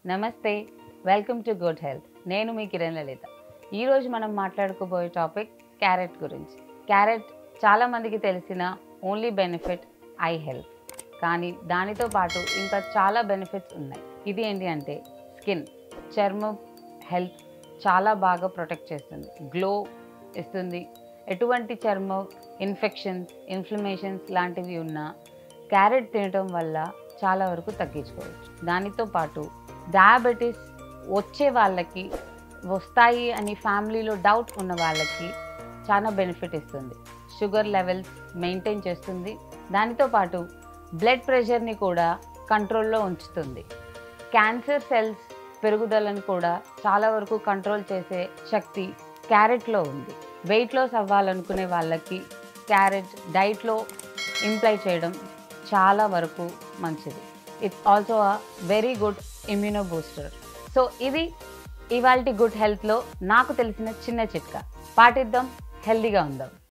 నమస్తే, welcome to good health. నేను మీ కిరణ్ లలిత. ఈరోజు మనం మాట్లాడుకోబోయే టాపిక్ క్యారెట్ గురించి. క్యారెట్ చాలామందికి తెలిసిన ఓన్లీ బెనిఫిట్ ఐ హెల్త్, కానీ దానితో పాటు ఇంకా చాలా బెనిఫిట్స్ ఉన్నాయి. ఇది ఏంటి అంటే స్కిన్, చర్మం హెల్త్ చాలా బాగా ప్రొటెక్ట్ చేస్తుంది, గ్లో ఇస్తుంది. ఎటువంటి చర్మం ఇన్ఫెక్షన్స్, ఇన్ఫ్లమేషన్స్ లాంటివి ఉన్నా క్యారెట్ తినటం వల్ల చాలా వరకు తగ్గించుకోవచ్చు. దానితో పాటు డయాబెటీస్ వచ్చే వాళ్ళకి, వస్తాయి అని ఫ్యామిలీలో డౌట్ ఉన్న వాళ్ళకి చాలా బెనిఫిట్ ఇస్తుంది. షుగర్ లెవెల్స్ మెయింటైన్ చేస్తుంది. దానితో పాటు బ్లడ్ ప్రెషర్ని కూడా కంట్రోల్లో ఉంచుతుంది. క్యాన్సర్ సెల్స్ పెరుగుదలను కూడా చాలా వరకు కంట్రోల్ చేసే శక్తి క్యారెట్లో ఉంది. వెయిట్ లాస్ అవ్వాలనుకునే వాళ్ళకి క్యారెట్ డైట్లో ఇంప్లై చేయడం చాలా వరకు మంచిది. It's also a very good immuno booster. So ఇది ఇవాల్టి గుడ్ హెల్త్లో నాకు తెలిసిన చిన్న చిట్కా. పాటిద్దాం, హెల్దీగా ఉందాం.